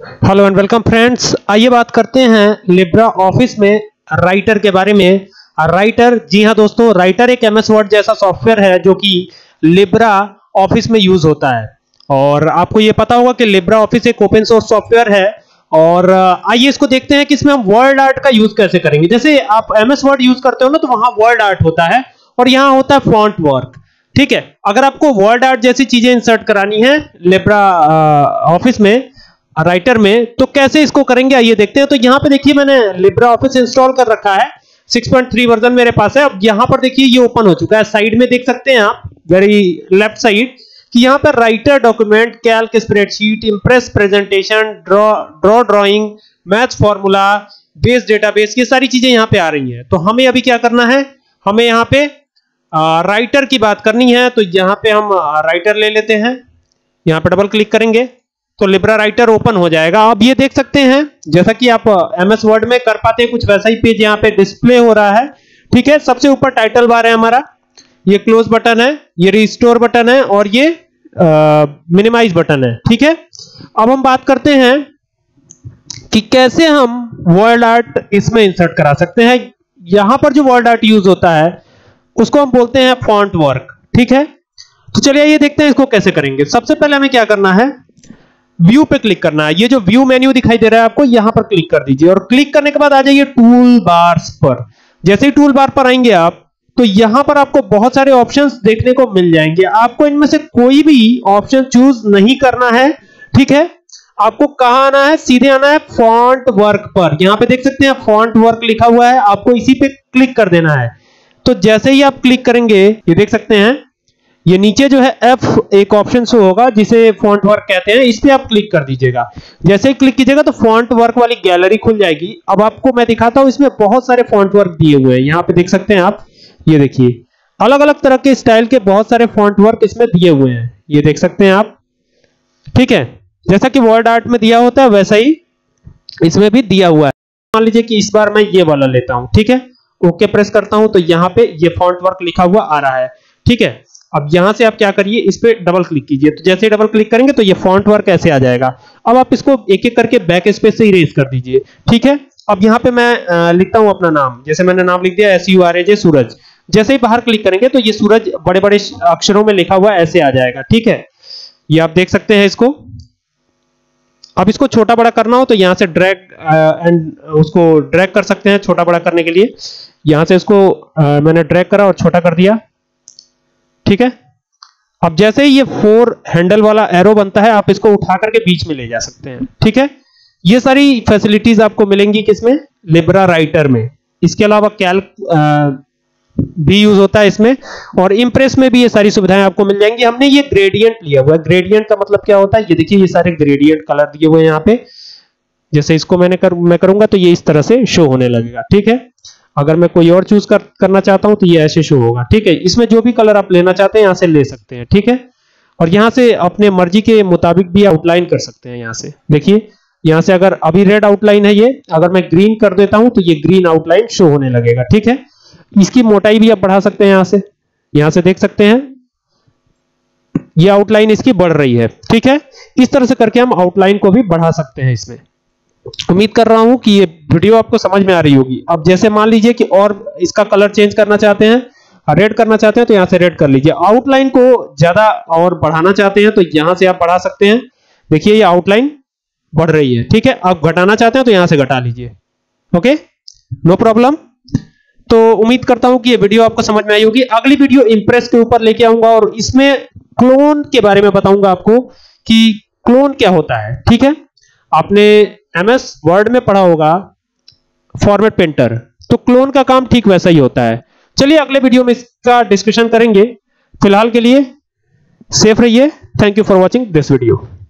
Hello and welcome friends. आइए बात करते हैं लिब्रा ऑफिस में राइटर के बारे में। राइटर, जी हाँ दोस्तों, राइटर एक एमएस वर्ड जैसा सॉफ्टवेयर है जो कि लिब्रा ऑफिस में यूज होता है। और आपको ये पता होगा कि लिब्रा ऑफिस एक ओपन सोर्स सॉफ्टवेयर है। और आइए इसको देखते हैं कि इसमें हम वर्ड आर्ट का यूज कैसे करेंगे। जैसे आप एमएस वर्ड यूज करते हो ना, तो वहां वर्ड आर्ट होता है और यहाँ होता है फॉन्ट वर्क। ठीक है, अगर आपको वर्ड आर्ट जैसी चीजें इंसर्ट करानी है लिब्रा ऑफिस में, राइटर में, तो कैसे इसको करेंगे आइए देखते हैं। तो यहाँ पे देखिए मैंने लिब्रा ऑफिस इंस्टॉल कर रखा है, 6.3 वर्जन मेरे पास है। अब यहाँ पर देखिए ये ओपन हो चुका है। साइड में देख सकते हैं आप, वेरी लेफ्ट साइड, कि यहाँ पर writer, document, calc, spreadsheet, impress, presentation, drawing, maths formula, base database, ये सारी चीजें यहाँ पे आ रही हैं। तो हमें अभी क्या करना है, हमें यहाँ पे राइटर की बात करनी है। तो यहाँ पे हम राइटर ले लेते हैं, यहाँ पे डबल क्लिक करेंगे तो लिब्रा राइटर ओपन हो जाएगा। अब ये देख सकते हैं जैसा कि आप एमएस वर्ड में कर पाते हैं, कुछ वैसा ही पेज यहाँ पे डिस्प्ले हो रहा है। ठीक है, सबसे ऊपर टाइटल बार है हमारा, ये क्लोज बटन है, ये रिस्टोर बटन है और ये मिनिमाइज बटन है। ठीक है, अब हम बात करते हैं कि कैसे हम वर्ड आर्ट इसमें इंसर्ट करा सकते हैं। यहां पर जो वर्ड आर्ट यूज होता है उसको हम बोलते हैं फॉन्ट वर्क। ठीक है, तो चलिए ये देखते हैं इसको कैसे करेंगे। सबसे पहले हमें क्या करना है, व्यू पे क्लिक करना है। ये जो व्यू मेन्यू दिखाई दे रहा है आपको, यहां पर क्लिक कर दीजिए और क्लिक करने के बाद आ जाइए टूल बार्स पर। जैसे ही टूल बार पर आएंगे आप, तो यहां पर आपको बहुत सारे ऑप्शंस देखने को मिल जाएंगे। आपको इनमें से कोई भी ऑप्शन चूज नहीं करना है। ठीक है, आपको कहां आना है, सीधे आना है फॉन्ट वर्क पर। यहां पे देख सकते हैं फॉन्ट वर्क लिखा हुआ है, आपको इसी पे क्लिक कर देना है। तो जैसे ही आप क्लिक करेंगे, ये देख सकते हैं ये नीचे जो है F एक ऑप्शन शो होगा जिसे फॉन्ट वर्क कहते हैं, इस पे आप क्लिक कर दीजिएगा। जैसे ही क्लिक कीजिएगा तो फॉन्ट वर्क वाली गैलरी खुल जाएगी। अब आपको मैं दिखाता हूं, इसमें बहुत सारे फॉन्ट वर्क दिए हुए हैं। यहाँ पे देख सकते हैं आप, ये देखिए अलग अलग तरह के स्टाइल के बहुत सारे फॉन्ट वर्क इसमें दिए हुए हैं, ये देख सकते हैं आप। ठीक है, जैसा कि वर्ड आर्ट में दिया होता है वैसा ही इसमें भी दिया हुआ है। मान लीजिए कि इस बार मैं ये वाला लेता हूं। ठीक है, ओके प्रेस करता हूं तो यहाँ पे ये फॉन्ट वर्क लिखा हुआ आ रहा है। ठीक है, अब यहां से आप क्या करिए, इस पे डबल क्लिक कीजिए। तो जैसे ही डबल क्लिक करेंगे तो ये फॉन्ट वर्क ऐसे आ जाएगा। अब आप इसको एक एक करके बैक स्पेस से इरेज कर दीजिए। ठीक है, अब यहाँ पे मैं लिखता हूं अपना नाम। जैसे मैंने नाम लिख दिया SURAJ, सूरज। जैसे ही बाहर क्लिक करेंगे तो ये सूरज बड़े बड़े अक्षरों में लिखा हुआ ऐसे आ जाएगा। ठीक है, ये आप देख सकते हैं इसको। अब इसको छोटा बड़ा करना हो तो यहां से ड्रैग एंड उसको ड्रैग कर सकते हैं छोटा बड़ा करने के लिए। यहां से इसको मैंने ड्रैग करा और छोटा कर दिया। ठीक है, अब जैसे ही ये 4 हैंडल वाला एरो बनता है, आप इसको उठा करके बीच में ले जा सकते हैं। ठीक है, ये सारी फैसिलिटीज आपको मिलेंगी किसमें, लिब्रा राइटर में। इसके अलावा कैल्क भी यूज होता है इसमें, और इंप्रेस में भी ये सारी सुविधाएं आपको मिल जाएंगी। हमने ये ग्रेडियंट लिया हुआ है। ग्रेडियंट का मतलब क्या होता है, ये देखिए ये सारे ग्रेडियंट कलर दिए हुए हैं यहाँ पे। जैसे इसको मैं करूंगा तो ये इस तरह से शो होने लगेगा। ठीक है, अगर मैं कोई और चूज करना चाहता हूं तो ये ऐसे शो होगा। ठीक है, इसमें जो भी कलर आप लेना चाहते हैं यहां से ले सकते हैं। ठीक है, और यहां से अपने मर्जी के मुताबिक भी आउटलाइन कर सकते हैं। यहां से देखिए, यहां से अगर अभी रेड आउटलाइन है ये, अगर मैं ग्रीन कर देता हूं तो ये ग्रीन आउटलाइन शो होने लगेगा। ठीक है, इसकी मोटाई भी आप बढ़ा सकते हैं। यहां से देख सकते हैं ये आउटलाइन इसकी बढ़ रही है। ठीक है, इस तरह से करके हम आउटलाइन को भी बढ़ा सकते हैं इसमें। उम्मीद कर रहा हूं कि ये वीडियो आपको समझ में आ रही होगी। अब जैसे मान लीजिए कि और इसका कलर चेंज करना चाहते हैं, रेड करना चाहते हैं, तो यहां से रेड कर लीजिए। आउटलाइन को ज्यादा और बढ़ाना चाहते हैं तो यहां से आप बढ़ा सकते हैं। देखिए ये आउटलाइन बढ़ रही है। ठीक है, आप घटाना चाहते हैं तो यहां से घटा लीजिए। Okay, no problem. तो उम्मीद करता हूं कि ये वीडियो आपको समझ में आई होगी। अगली वीडियो इंप्रेस के ऊपर लेके आऊंगा और इसमें क्लोन के बारे में बताऊंगा आपको कि क्लोन क्या होता है। ठीक है, आपने एमएस वर्ड में पढ़ा होगा फॉर्मेट पेंटर, तो क्लोन का काम ठीक वैसा ही होता है। चलिए अगले वीडियो में इसका डिस्कशन करेंगे। फिलहाल के लिए सेफ रहिए। Thank you for watching this video.